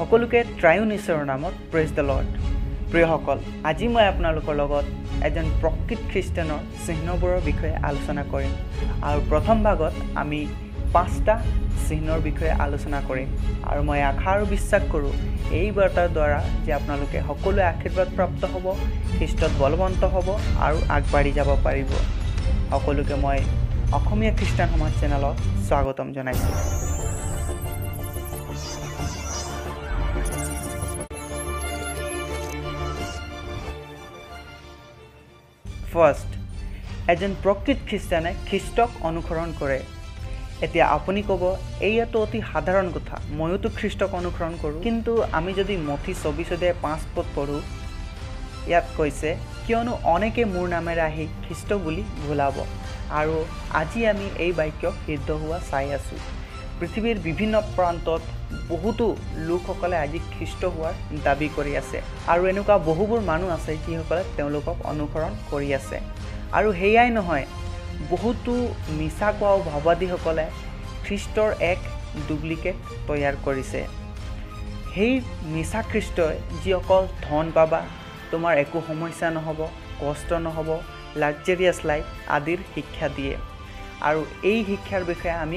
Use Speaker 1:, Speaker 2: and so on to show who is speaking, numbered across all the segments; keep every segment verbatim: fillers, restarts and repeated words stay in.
Speaker 1: সকলোকে ট্ৰায়ুন ঈশ্বৰৰ নামত প্ৰেজ দ্য লৰ্ড। প্ৰিয়সকল, আজি মই আপোনালোকৰ লগত এজন প্ৰকৃত খ্ৰীষ্টানৰ চিহ্নবোৰৰ বিষয়ে আলোচনা কৰিম আৰু প্ৰথম ভাগত আমি পাঁচটা চিহ্নৰ বিষয়ে আলোচনা কৰিম আৰু মই আশা আৰু বিশ্বাস কৰোঁ এই বাৰ্তাৰ দ্বাৰা যে আপোনালোকে সকলোৱে আশীৰ্বাদ প্ৰাপ্ত হ'ব, খ্ৰীষ্টত বলৱন্ত হ'ব আৰু আগবাঢ়ি যাব পাৰিব। সকলোকে মই অসমীয়া খ্ৰীষ্টান সমাজ চেনেলত স্বাগতম জনাইছোঁ। ফাৰ্ষ্ট, এজন প্ৰকৃত খ্ৰীষ্টানে খ্ৰীষ্টক অনুসৰণ কৰে। এতিয়া আপুনি ক'ব এইয়াতো অতি সাধাৰণ কথা, ময়োতো খ্ৰীষ্টক অনুসৰণ কৰোঁ, কিন্তু আমি যদি মথি চৌবিছ অধ্যায় পাঁচ পদ পঢ়োঁ, ইয়াত কৈছে কিয়নো অনেকে মোৰ নামেৰে আহি খ্ৰীষ্ট বুলি ভুলাব। আৰু আজি আমি এই বাক্য সিদ্ধ হোৱা চাই আছোঁ। পৃথিৱীৰ বিভিন্ন প্ৰান্তত বহুতো লোকসকলে আজি খ্ৰীষ্ট হোৱাৰ দাবী কৰি আছে আৰু এনেকুৱা বহুবোৰ মানুহ আছে যিসকলে তেওঁলোকক অনুসৰণ কৰি আছে। আৰু সেয়াই নহয়, বহুতো মিছা কোৱা ভাৱবাদীসকলে খ্ৰীষ্টৰ এক ডুপ্লিকেট তৈয়াৰ কৰিছে। সেই মিছা খ্ৰীষ্টই যি অকল ধন পাবা, তোমাৰ একো সমস্যা নহ'ব, কষ্ট নহ'ব, লাক্সাৰিয়াছ লাইফ আদিৰ শিক্ষা দিয়ে। আৰু এই শিক্ষাৰ বিষয়ে আমি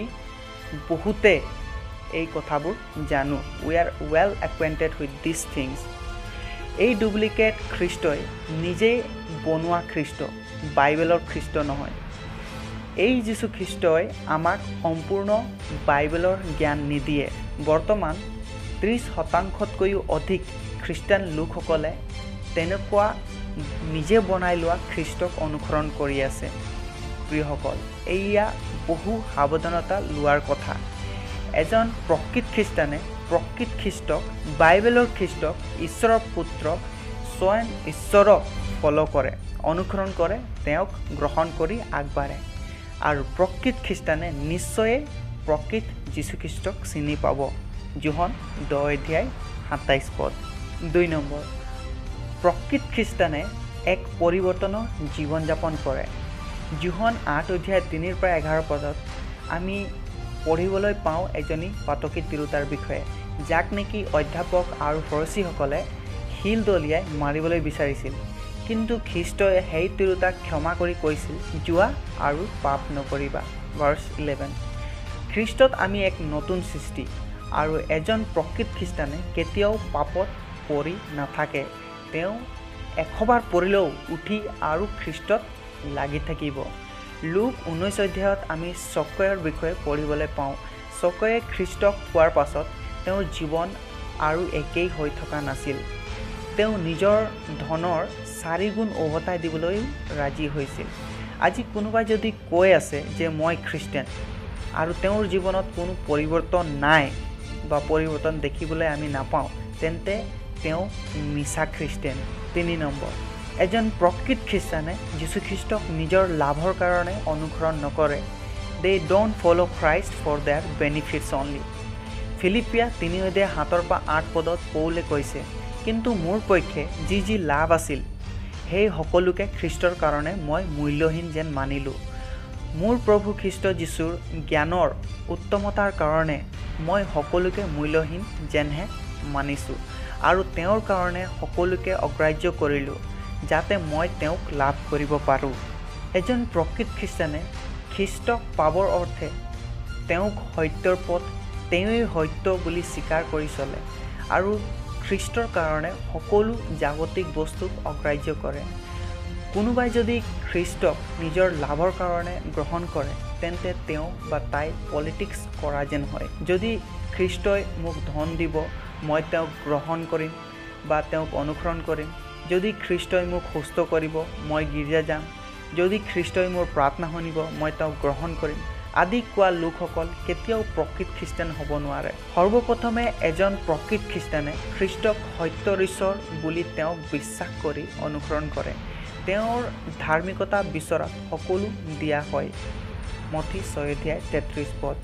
Speaker 1: বহুতে এই কথাবোৰ জানো। We are well acquainted with this things. এই ডুপ্লিকেট খ্ৰীষ্টই নিজেই বনোৱা খ্ৰীষ্ট, বাইবেলৰ খ্ৰীষ্ট নহয়। এই যীশু খ্ৰীষ্টই আমাক সম্পূৰ্ণ বাইবেলৰ জ্ঞান নিদিয়ে। বৰ্তমান ত্ৰিছ শতাংশতকৈও অধিক খ্ৰীষ্টান লোকসকলে তেনেকুৱা নিজে বনাই লোৱা খ্ৰীষ্টক অনুসৰণ কৰি আছে। প্ৰিয়সকল, এয়া বহু সাৱধানতা লোৱাৰ কথা। এজন প্ৰকৃত খ্ৰীষ্টানে প্ৰকৃত খ্ৰীষ্টক, বাইবেলৰ খ্ৰীষ্টক, ঈশ্বৰৰ পুত্ৰক, স্বয়ং ঈশ্বৰক ফ'ল' কৰে, অনুসৰণ কৰে, তেওঁক গ্ৰহণ কৰি আগবাঢ়ে। আৰু প্ৰকৃত খ্ৰীষ্টানে নিশ্চয়ে প্ৰকৃত যীশুখ্ৰীষ্টক চিনি পাব। যোহন দহ অধ্যায় সাতাইছ পদ। দুই নম্বৰ, প্ৰকৃত খ্ৰীষ্টানে এক পৰিৱৰ্তনৰ জীৱন যাপন কৰে। যোহন আঠ অধ্যায় তিনিৰ পৰা এঘাৰ পদত আমি পঢ়িবলৈ পাওঁ এজনী পাতকী তিৰোতাৰ বিষয়ে, যাক নেকি অধ্যাপক আৰু ফৰিচীসকলে শিল দলিয়াই মাৰিবলৈ বিচাৰিছিল। কিন্তু খ্ৰীষ্টই সেই তিৰোতাক ক্ষমা কৰি কৈছিল, যোৱা আৰু পাপ নকৰিবা। Verse eleven. খ্ৰীষ্টত আমি এক নতুন সৃষ্টি আৰু এজন প্ৰকৃত খ্ৰীষ্টানে কেতিয়াও পাপত পৰি নাথাকে। তেওঁ এশবাৰ পৰিলেও উঠি আৰু খ্ৰীষ্টত লাগি থাকিব। লোক ঊনৈছ অধ্যায়ত আমি চকয়ৰ বিষয়ে পঢ়িবলৈ পাওঁ। চকয়ে খ্ৰীষ্টক পোৱাৰ পাছত তেওঁৰ জীৱন আৰু একেই হৈ থকা নাছিল। তেওঁ নিজৰ ধনৰ চাৰিগুণ উভতাই দিবলৈ ৰাজি হৈছিল। আজি কোনোবাই যদি কৈ আছে যে মই খ্ৰীষ্টান আৰু তেওঁৰ জীৱনত কোনো পৰিৱৰ্তন নাই বা পৰিৱৰ্তন দেখিবলৈ আমি নাপাওঁ, তেন্তে তেওঁ মিছা খ্ৰীষ্টান। তিনি নম্বৰ, এজন প্ৰকৃত খ্ৰীষ্টানে যীশুখ্ৰীষ্টক নিজৰ লাভৰ কাৰণে অনুসৰণ নকৰে। They don't follow' Christ for their benefits only. ফিলিপিয়া তিনি অধ্যায় সাতৰ পৰা আঠ পদত পৌলে কৈছে, কিন্তু মোৰ পক্ষে যি যি লাভ আছিল সেই সকলোকে খ্ৰীষ্টৰ কাৰণে মই মূল্যহীন যেন মানিলোঁ। মোৰ প্ৰভু খ্ৰীষ্ট যীশুৰ জ্ঞানৰ উত্তমতাৰ কাৰণে মই সকলোকে মূল্যহীন যেনহে মানিছোঁ আৰু তেওঁৰ কাৰণে সকলোকে অগ্ৰাহ্য কৰিলোঁ, যাতে মই তেওঁক লাভ কৰিব পাৰোঁ। এজন প্ৰকৃত খ্ৰীষ্টানে খ্ৰীষ্টক পাবৰ অৰ্থে তেওঁক সত্যৰ পথ, তেওঁৱেই সত্য বুলি স্বীকাৰ কৰি চলে আৰু খ্ৰীষ্টৰ কাৰণে সকলো জাগতিক বস্তুক অগ্ৰাহ্য কৰে। কোনোবাই যদি খ্ৰীষ্টক নিজৰ লাভৰ কাৰণে গ্ৰহণ কৰে, তেন্তে তেওঁ বা তাই পলিটিক্স কৰা যেন হয়। যদি খ্ৰীষ্টই মোক ধন দিব, মই তেওঁক গ্ৰহণ কৰিম বা তেওঁক অনুসৰণ কৰিম। যদি খ্ৰীষ্টই মোক সুস্থ কৰিব, মই গীৰ্জা যাম। যদি খ্ৰীষ্টই মোৰ প্ৰাৰ্থনা শুনিব, মই তেওঁক গ্ৰহণ কৰিম আদি কোৱা লোকসকল কেতিয়াও প্ৰকৃত খ্ৰীষ্টান হ'ব নোৱাৰে। সৰ্বপ্ৰথমে এজন প্ৰকৃত খ্ৰীষ্টানে খ্ৰীষ্টক সত্যৰ ঈশ্বৰ বুলি তেওঁক বিশ্বাস কৰি অনুসৰণ কৰে। তেওঁৰ ধাৰ্মিকতা বিচৰাত সকলো দিয়া হয়। মথি ছয় অধ্যায় তেত্ৰিছ পদ।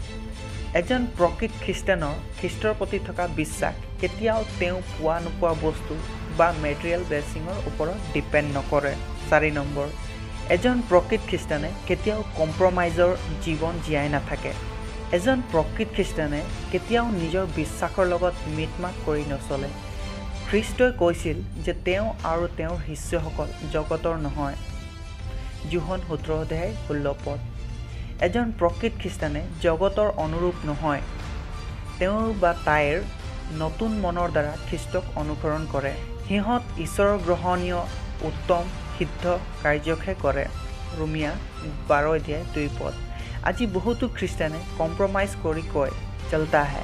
Speaker 1: এজন প্ৰকৃত খ্ৰীষ্টানৰ খ্ৰীষ্টৰ প্ৰতি থকা বিশ্বাস কেতিয়াও তেওঁ পোৱা নোপোৱা বস্তু বা মেটেৰিয়েল ব্লেছিঙৰ ওপৰত ডিপেণ্ড নকৰে। চাৰি নম্বৰ, এজন প্ৰকৃত খ্ৰীষ্টানে কেতিয়াও কম্প্ৰমাইজৰ জীৱন জীয়াই নাথাকে। এজন প্ৰকৃত খ্ৰীষ্টানে কেতিয়াও নিজৰ বিশ্বাসৰ লগত মিটমাট কৰি নচলে। খ্ৰীষ্টই কৈছিল যে তেওঁ আৰু তেওঁৰ শিষ্যসকল জগতৰ নহয়। যোহন সোতৰ অধ্যায় ষোল্ল পদ। এজন প্ৰকৃত খ্ৰীষ্টানে জগতৰ অনুৰূপ নহয়। তেওঁৰ বা তাইৰ নতুন মনৰ দ্বাৰা খ্ৰীষ্টক অনুসৰণ কৰে। সিহঁত ঈশ্বৰৰ গ্ৰহণীয় উত্তম সিদ্ধ কাৰ্যকহে কৰে। ৰোমিয়া বাৰ অধ্যায় দুই পদ। আজি বহুতো খ্ৰীষ্টানে কম্প্ৰমাইজ কৰি কয় চলতা হে।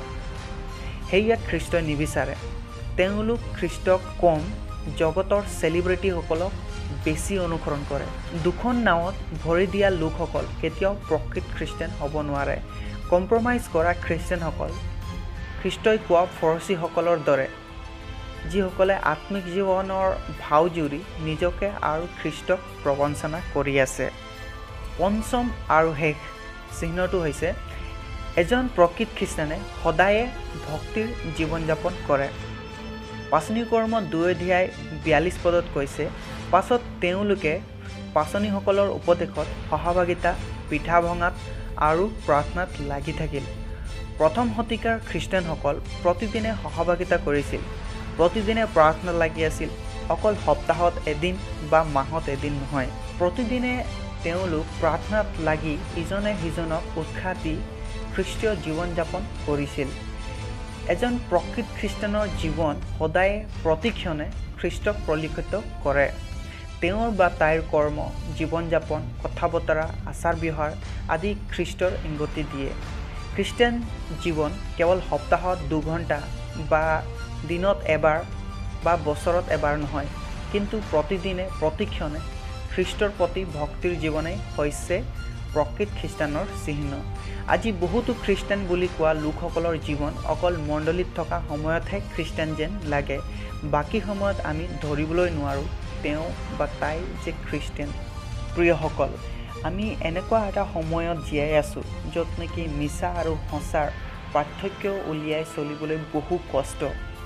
Speaker 1: সেয়া খ্ৰীষ্টই নিবিচাৰে। তেওঁলোক খ্ৰীষ্টক কম, জগতৰ চেলিব্ৰিটিসকলক বেছি অনুসৰণ কৰে। দুখন নাৱত ভৰি দিয়া লোকসকল কেতিয়াও প্ৰকৃত খ্ৰীষ্টান হ'ব নোৱাৰে। কম্প্ৰমাইজ কৰা খ্ৰীষ্টানসকল খ্ৰীষ্টই কোৱা ফৰচীসকলৰ দৰে, যিসকলে আত্মিক জীৱনৰ ভাও জুৰি নিজকে আৰু খ্ৰীষ্টক প্ৰবঞ্চনা কৰি আছে। পঞ্চম আৰু শেষ চিহ্নটো হৈছে এজন প্ৰকৃত খ্ৰীষ্টানে সদায়ে ভক্তিৰ জীৱন যাপন কৰে। পাচনি কৰ্ম দুই অধ্যায় বিয়াল্লিছ পদত কৈছে, পাছত তেওঁলোকে পাচনীসকলৰ উপদেশত সহভাগিতা, পিঠা ভঙাত আৰু প্ৰাৰ্থনাত লাগি থাকিল। প্ৰথম শতিকাৰ খ্ৰীষ্টানসকল প্ৰতিদিনে সহভাগিতা কৰিছিল, প্ৰতিদিনে প্ৰাৰ্থনা লাগি আছিল। অকল সপ্তাহত এদিন বা মাহত এদিন নহয়, প্ৰতিদিনে তেওঁলোক প্ৰাৰ্থনাত লাগি ইজনে সিজনক উৎসাহ দি খ্ৰীষ্টীয় জীৱন যাপন কৰিছিল। এজন প্ৰকৃত খ্ৰীষ্টানৰ জীৱন সদায় প্ৰতিক্ষণে খ্ৰীষ্টক পৰিলক্ষিত কৰে। তেওঁৰ বা তাইৰ কৰ্ম, জীৱন যাপন, কথা বতৰা, আচাৰ ব্যৱহাৰ আদি খ্ৰীষ্টৰ ইংগিত দিয়ে। খ্ৰীষ্টান জীৱন কেৱল সপ্তাহত দুঘণ্টা বা দিনত এবাৰ বা বছৰত এবাৰ নহয়, কিন্তু প্ৰতিদিনে প্ৰতিক্ষণে খ্ৰীষ্টৰ প্ৰতি ভক্তিৰ জীৱনেই হৈছে প্ৰকৃত খ্ৰীষ্টানৰ চিহ্ন। আজি বহুতো খ্ৰীষ্টান বুলি কোৱা লোকসকলৰ জীৱন অকল মণ্ডলীত থকা সময়তহে খ্ৰীষ্টান যেন লাগে। বাকী সময়ত আমি ধৰিবলৈ নোৱাৰোঁ তেওঁ বা তাই যে খ্ৰীষ্টান। প্ৰিয়সকল, আমি এনেকুৱা এটা সময়ত জীয়াই আছোঁ য'ত নেকি মিছা আৰু সঁচাৰ পাৰ্থক্য উলিয়াই চলিবলৈ বহু কষ্ট।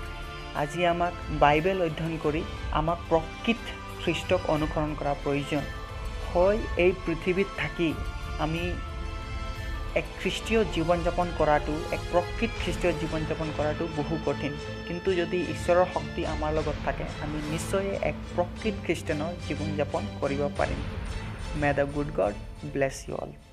Speaker 1: আজি আমাক বাইবেল অধ্যয়ন কৰি আমাক প্ৰকৃত খ্ৰীষ্টক অনুসৰণ কৰা প্ৰয়োজন। হয়, এই পৃথিৱীত থাকি আমি এক খ্ৰীষ্টীয় জীৱন যাপন কৰাটো, এক প্ৰকৃত খ্ৰীষ্টীয় জীৱন যাপন কৰাটো বহু কঠিন, কিন্তু যদি ঈশ্বৰৰ শক্তি আমাৰ লগত থাকে আমি নিশ্চয় এক প্ৰকৃত খ্ৰীষ্টানৰ জীৱন যাপন কৰিব পাৰিম। May the good God bless you all.